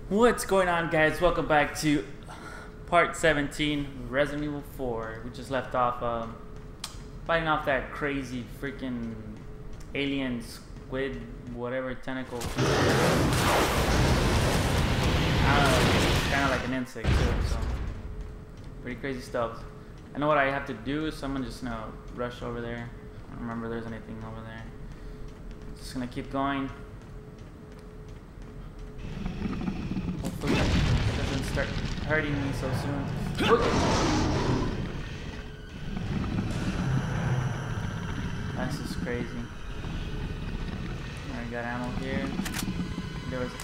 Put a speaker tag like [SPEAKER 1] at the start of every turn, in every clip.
[SPEAKER 1] What's going on, guys? Welcome back to part 17 of Resident Evil 4. We just left off fighting off that crazy freaking alien squid, whatever tentacle. I don't know, it's kind of like an insect too, so pretty crazy stuff. I know what I have to do, so I'm gonna just rush over there. I don't remember there's anything over there. Just gonna keep going. Hopefully it doesn't start hurting me so soon. That's just crazy. Alright, got ammo here. There was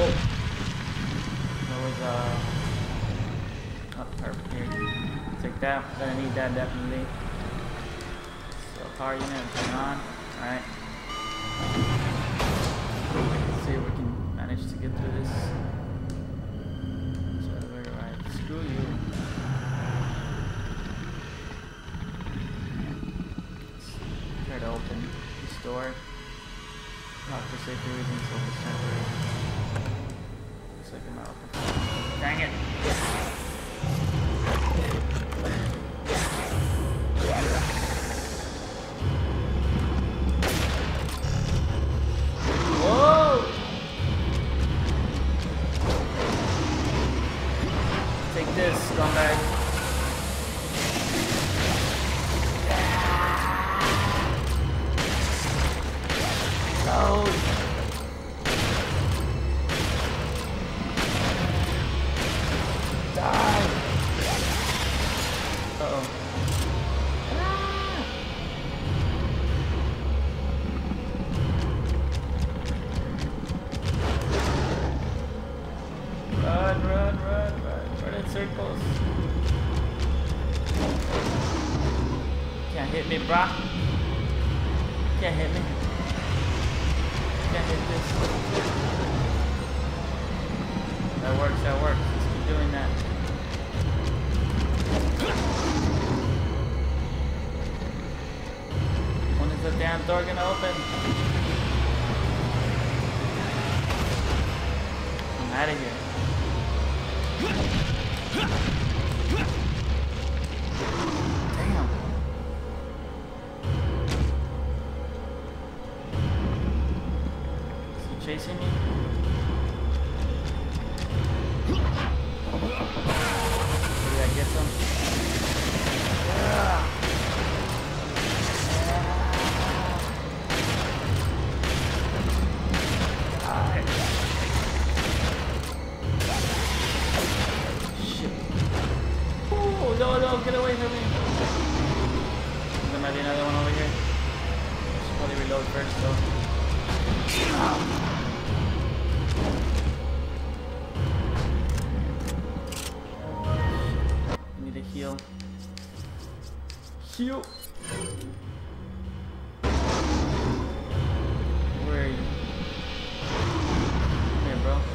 [SPEAKER 1] a perfect here. Take that. Gonna need that definitely. So power unit, turn on. Alright. Let's see if we can manage to get through this. Screw you. Let's try to open this door. Not for safety reasons, so it's temporary. Looks like I'm not open. Dang it! Whoa! Take this, scumbag. No. Die. Uh-oh. Run in circles. Can't hit me, brah. Can't hit me. Can't hit this. That works, that works. Let's keep doing that. When is the damn door gonna open? I'm out of here. Damn. Is he chasing me? Did I get some? Yeah. No, get away from me! There might be another one over here. Should probably reload first, though. I need to heal. Heal! Where are you? Come here, bro.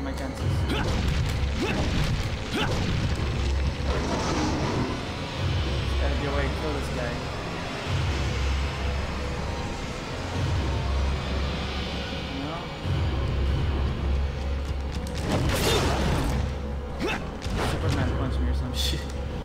[SPEAKER 1] my chances. Gotta be a way to kill this guy. Superman punched me or some shit.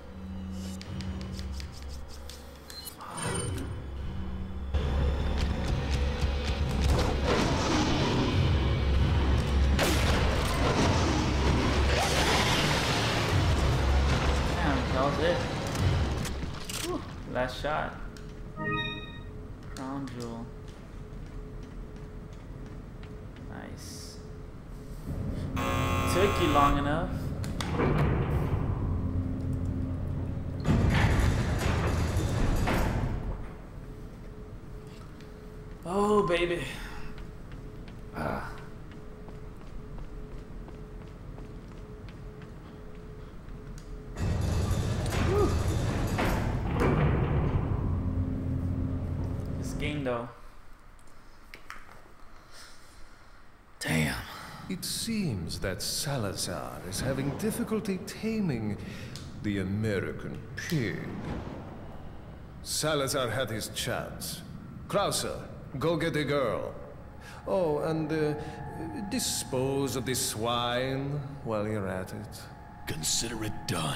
[SPEAKER 1] Damn, that was it. Whew. Last shot. Crown jewel. Nice. Took you long enough. Oh, baby. This game, though. Damn.
[SPEAKER 2] It seems that Salazar is having difficulty taming the American pig. Salazar had his chance. Krauser, go get the girl. Oh, and dispose of the swine while you're at it.
[SPEAKER 3] Consider it done.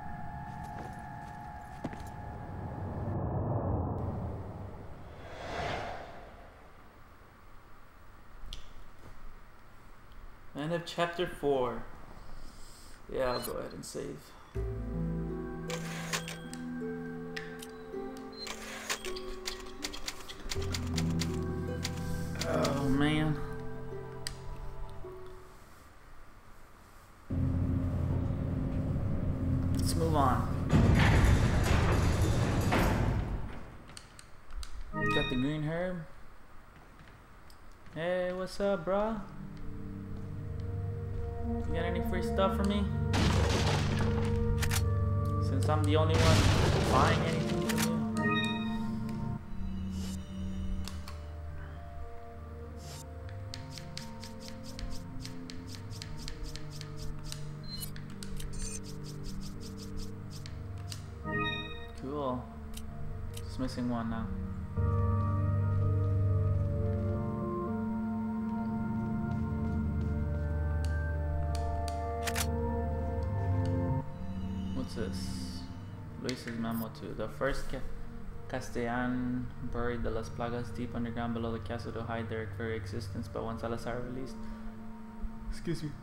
[SPEAKER 1] End of chapter 4. Yeah, I'll go ahead and save. Oh man. Let's move on. Got the green herb. Hey, what's up, brah? You got any free stuff for me? Since I'm the only one buying anything from you. Cool. Just missing one now. What's this? Luis's memo to the first Castellan buried the Las Plagas deep underground below the castle to hide their very existence, but once Salazar released, excuse me,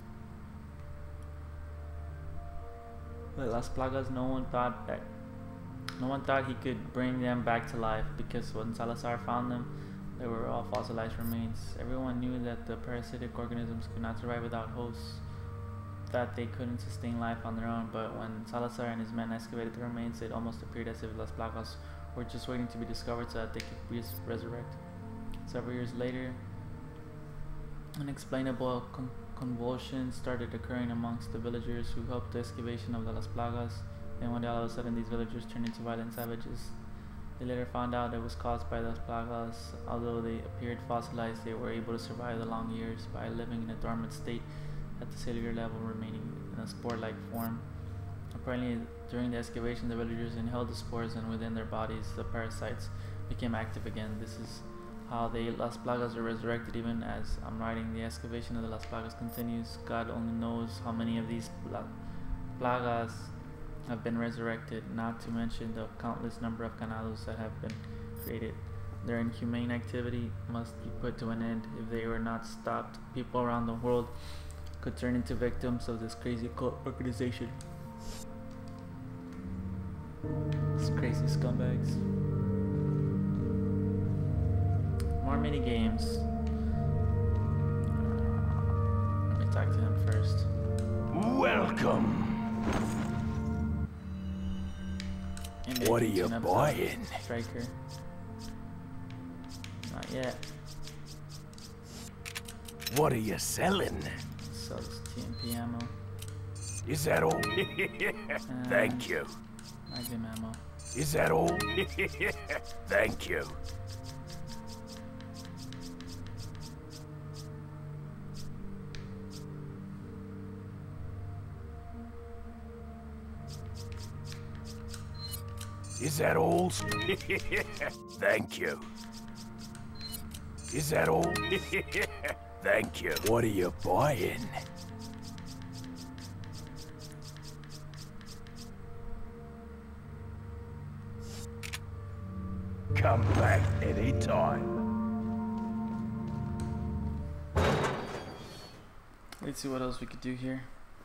[SPEAKER 1] the Las Plagas, no one thought he could bring them back to life, because when Salazar found them, they were all fossilized remains. Everyone knew that the parasitic organisms could not survive without hosts, that they couldn't sustain life on their own, but when Salazar and his men excavated the remains, it almost appeared as if Las Plagas were just waiting to be discovered so that they could resurrect. Several years later, unexplainable convulsions started occurring amongst the villagers who helped the excavation of the Las Plagas. Then one day, all of a sudden, these villagers turned into violent savages. They later found out it was caused by the Las Plagas. Although they appeared fossilized, they were able to survive the long years by living in a dormant state at the cellular level, remaining in a spore-like form. Apparently, during the excavation, the villagers inhaled the spores, and within their bodies, the parasites became active again. This is how the Las Plagas are resurrected. Even as I'm writing, the excavation of the Las Plagas continues. God only knows how many of these Plagas have been resurrected, not to mention the countless number of canados that have been created. Their inhumane activity must be put to an end. If they were not stopped, people around the world could turn into victims of this crazy cult organization. These crazy scumbags. More mini games. Let me talk to him first.
[SPEAKER 3] Welcome. What are you buying?
[SPEAKER 1] Striker. Not yet.
[SPEAKER 3] What are you selling?
[SPEAKER 1] Sell this TMP ammo.
[SPEAKER 3] Is that all? Thank you.
[SPEAKER 1] Magnum ammo.
[SPEAKER 3] Is that all? Thank you. Is that all? Thank you. Is that all? Thank you. What are you buying? Come back anytime.
[SPEAKER 1] Let's see what else we could do here.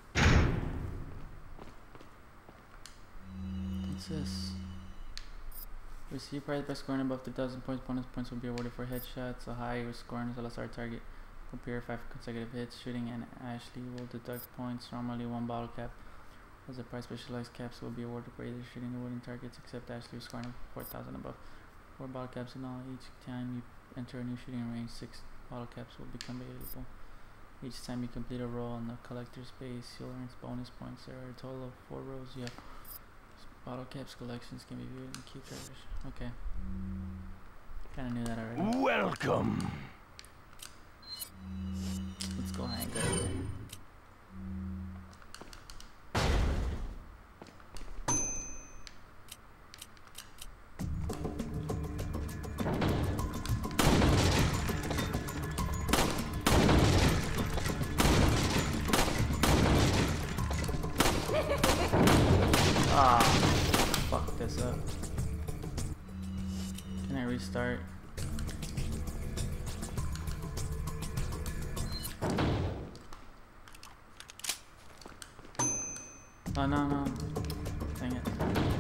[SPEAKER 1] What's this? Receive prize by scoring above 2,000 points. Bonus points will be awarded for headshots. A high score on LSR target. Compare 5 consecutive hits. Shooting and Ashley will deduct points. Normally 1 bottle cap. As a prize, specialized caps will be awarded for either shooting the wooden targets, except Ashley was scoring 4,000 above. 4 bottle caps in all. Each time you enter a new shooting range, 6 bottle caps will become available. Each time you complete a roll on the collector's base, you'll earn bonus points. There are a total of 4 rows. You have bottle caps collections can be viewed in key treasures. Okay. Kinda knew that already.
[SPEAKER 3] Welcome.
[SPEAKER 1] Let's go hang out there. Ah, fuck this up. Can I restart? Oh no. Dang it.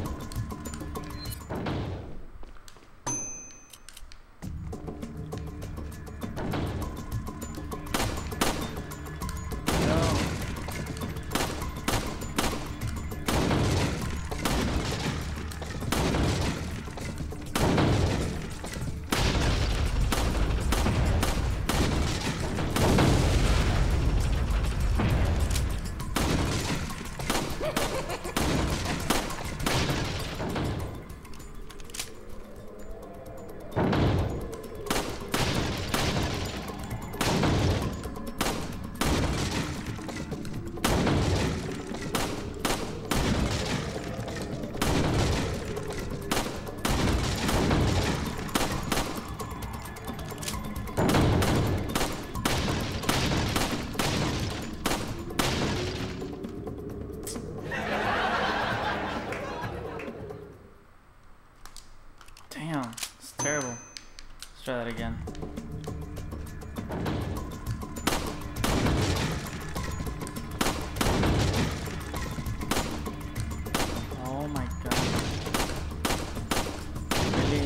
[SPEAKER 1] Damn, it's terrible. Let's try that again. Oh my god. Really?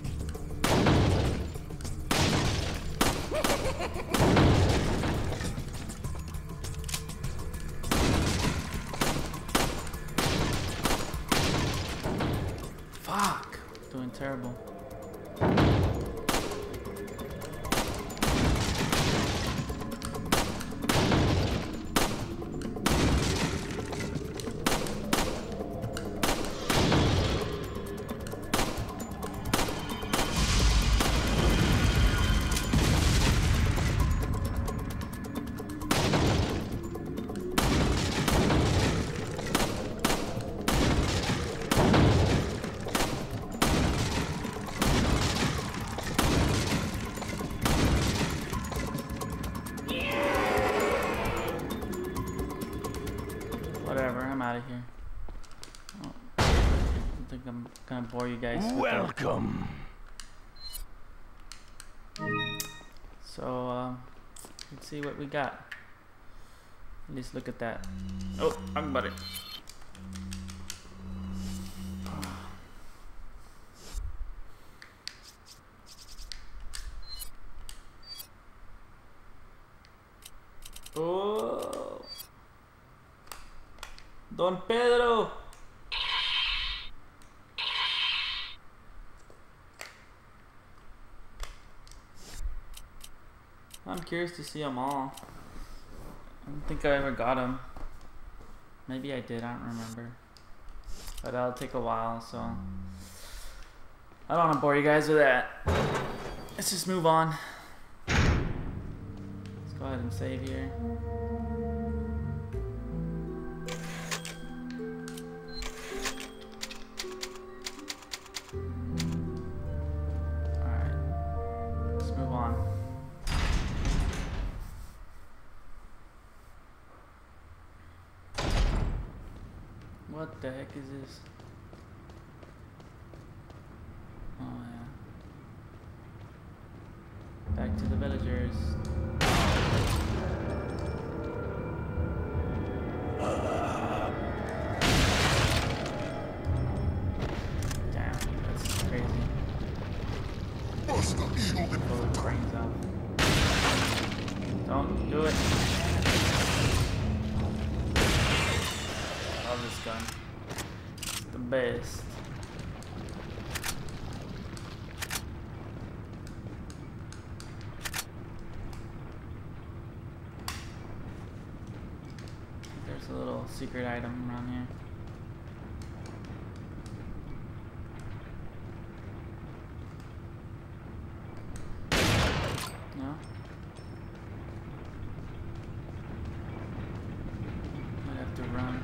[SPEAKER 1] Fuck! Doing terrible. Whatever, I'm out of here. Oh, I don't think I'm gonna bore you guys.
[SPEAKER 3] Welcome.
[SPEAKER 1] So, let's see what we got. At least look at that. Oh, I'm about it. Oh, Don Pedro. I'm curious to see them all. I don't think I ever got them. Maybe I did, I don't remember. But that'll take a while, so I don't want to bore you guys with that. Let's just move on. Let's go ahead and save here. What the heck is this? Oh yeah. Back to the villagers. Damn, that's crazy. Blow the brains out. Don't do it. Love this gun. It's the best. There's a little secret item around here. No? Might have to run.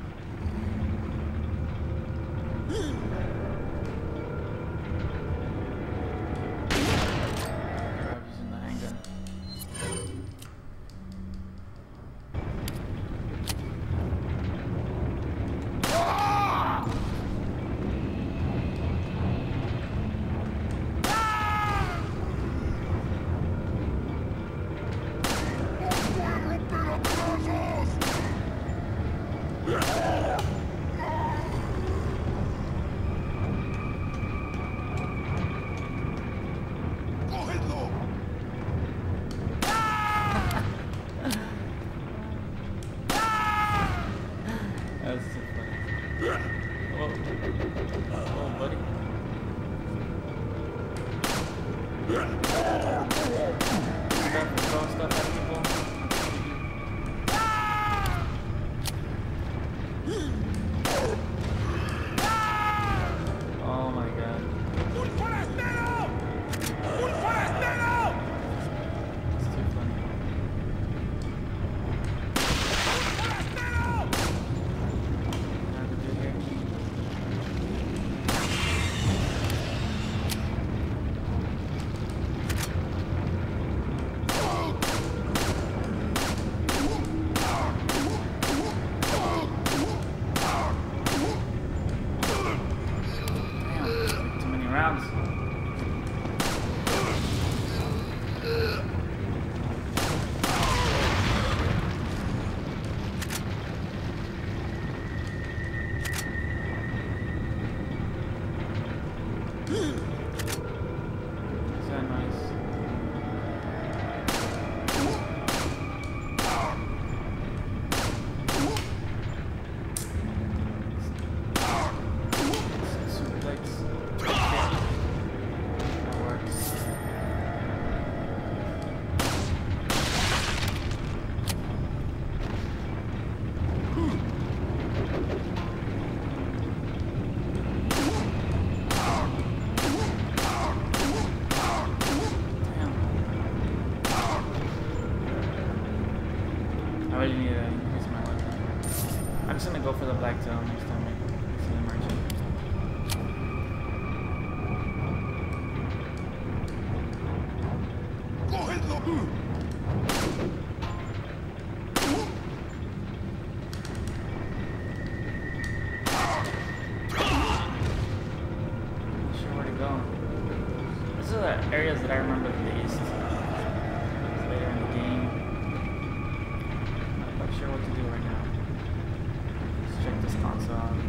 [SPEAKER 1] Grab using the handgun. That's too funny. Oh, oh buddy. Throwing stuff at people. Oh my god. It's too funny. Rounds. Is that nice? Suplex. I really need to increase my weapon. I'm just gonna go for the black tail next time I see the merchant. Not sure where to go. These are the areas that I remember the least. Later in the game. Not quite sure what to do right now. Let's check this console out.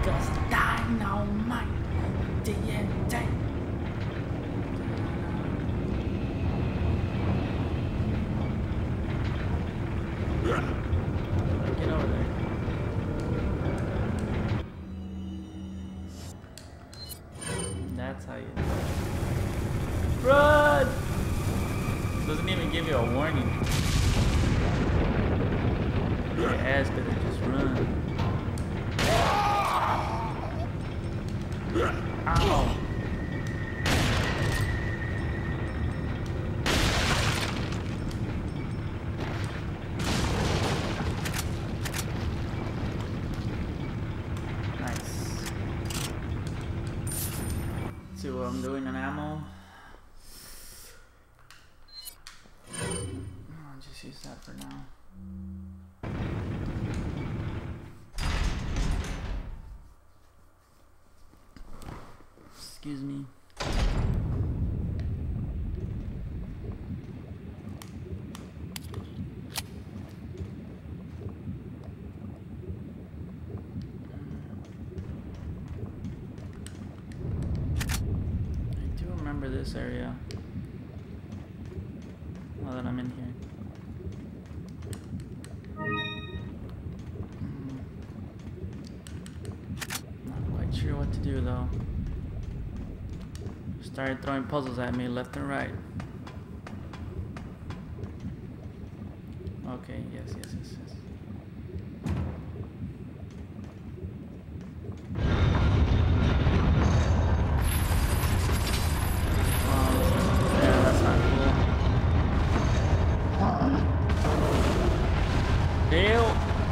[SPEAKER 1] Just dynamite. TNT. Get over there. That's how you run. Doesn't even give you a warning. Your ass better just run. Ow. Nice. Let's see what I'm doing in ammo. I'll just use that for now. Excuse me. I do remember this area. Now that I'm in here. Not quite sure what to do though. Started throwing puzzles at me left and right. Okay, yes. Yeah, that's not cool. Deal.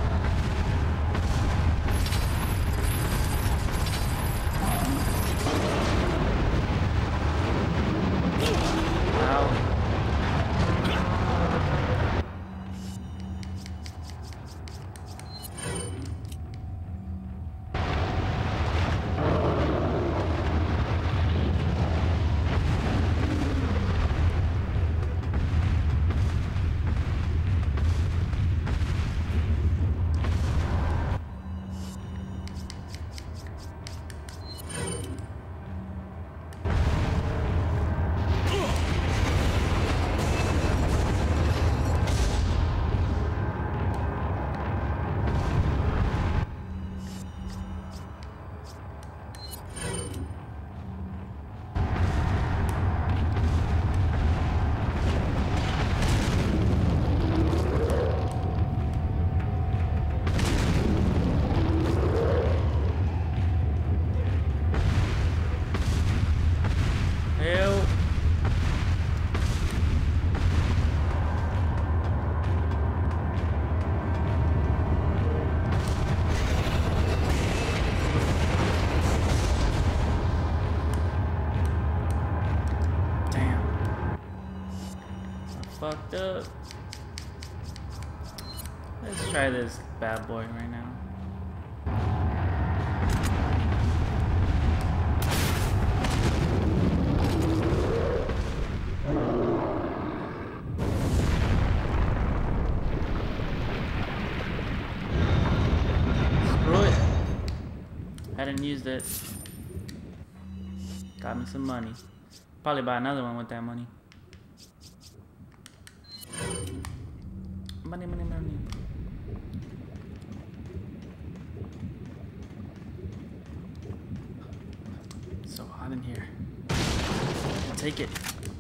[SPEAKER 1] Fucked up. Let's try this bad boy right now. Screw it. Hadn't used it. Got me some money. Probably buy another one with that money. Money. So hot in here. Take it.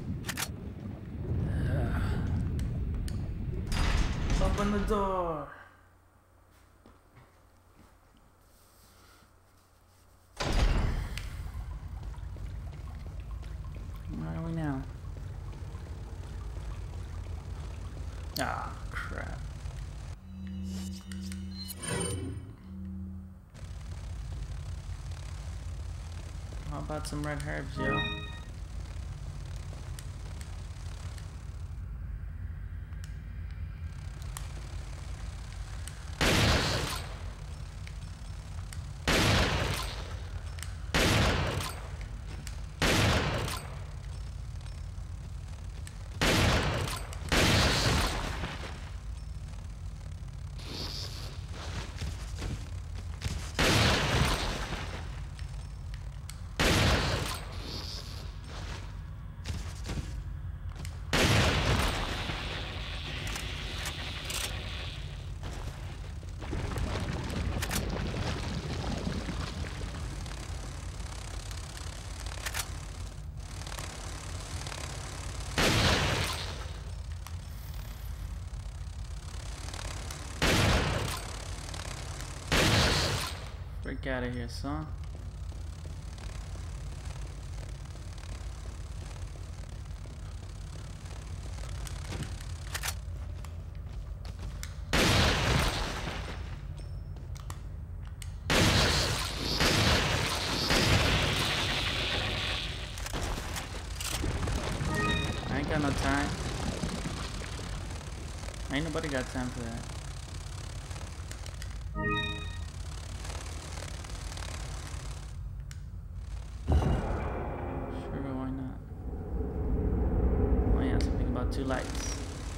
[SPEAKER 1] Open the door. Where are we now? Ah, crap. How about some red herbs, yo? frick out of here, son. I ain't got no time. Ain't nobody got time for that. Sure, why not? Oh yeah, something about 2 lights.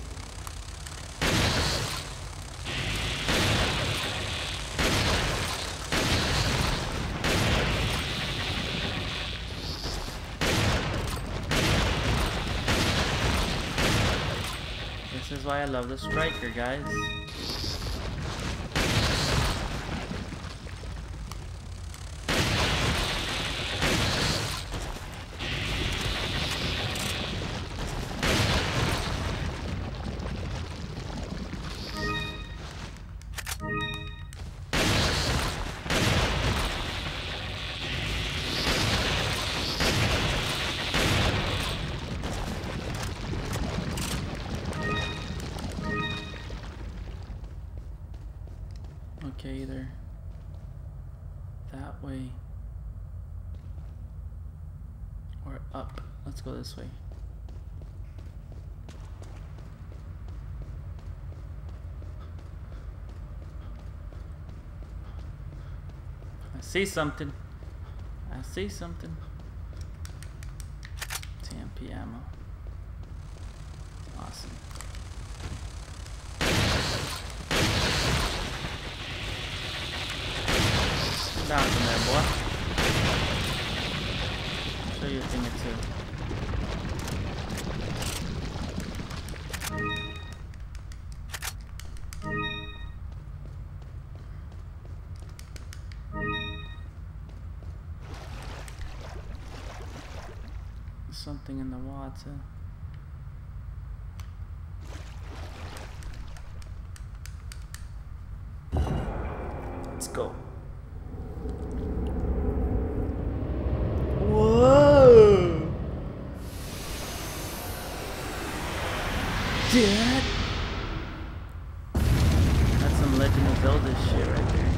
[SPEAKER 1] This is why I love the striker, guys. Okay, either that way or up. Let's go this way. I see something. I see something. TMP ammo. Awesome. Down from there, boy. Show you a thing or two. There's something in the water. Let's go. Whoa! Dad? That's some Legend of Zelda shit right there.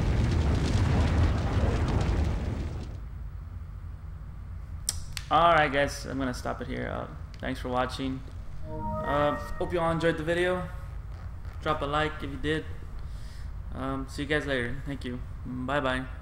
[SPEAKER 1] Alright guys, I'm gonna stop it here. Thanks for watching. Hope you all enjoyed the video. Drop a like if you did. See you guys later. Thank you. Bye bye.